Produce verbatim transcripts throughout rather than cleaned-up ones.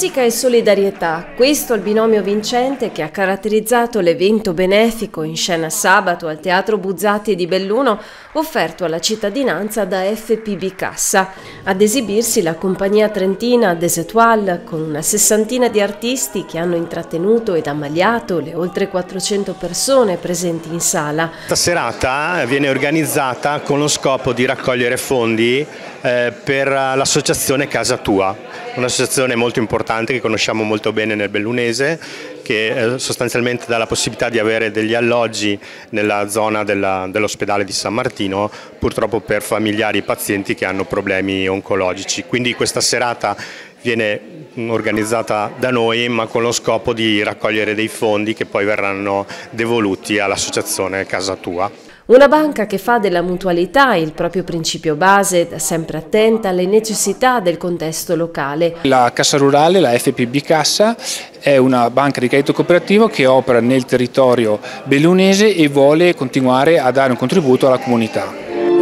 Musica e solidarietà, questo è il binomio vincente che ha caratterizzato l'evento benefico in scena sabato al Teatro Buzzati di Belluno, offerto alla cittadinanza da F P B Cassa. Ad esibirsi la compagnia trentina Des Etoiles, con una sessantina di artisti che hanno intrattenuto ed ammaliato le oltre quattrocento persone presenti in sala. Questa serata viene organizzata con lo scopo di raccogliere fondi eh, per l'associazione Casa Tua, un'associazione molto importante che conosciamo molto bene nel bellunese, che eh, sostanzialmente dà la possibilità di avere degli alloggi nella zona dell'ospedale di San Martino, purtroppo per familiari e pazienti che hanno problemi oncologici. Quindi questa serata viene organizzata da noi, ma con lo scopo di raccogliere dei fondi che poi verranno devoluti all'associazione Casa Tua. Una banca che fa della mutualità il proprio principio base, da sempre attenta alle necessità del contesto locale. La Cassa Rurale, la F P B Cassa, è una banca di credito cooperativo che opera nel territorio bellunese e vuole continuare a dare un contributo alla comunità.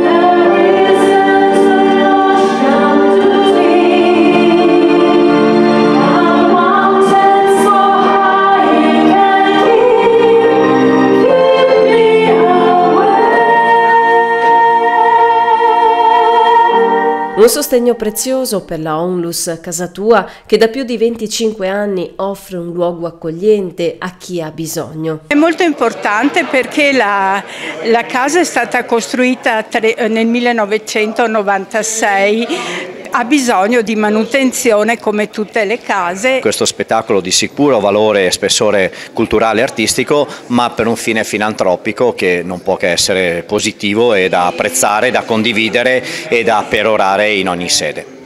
Un sostegno prezioso per la Onlus Casa Tua, che da più di venticinque anni offre un luogo accogliente a chi ha bisogno. È molto importante perché la, la casa è stata costruita nel millenovecentonovantasei, ha bisogno di manutenzione come tutte le case. Questo spettacolo di sicuro valore e spessore culturale e artistico, ma per un fine filantropico che non può che essere positivo e da apprezzare, da condividere e da perorare in ogni sede.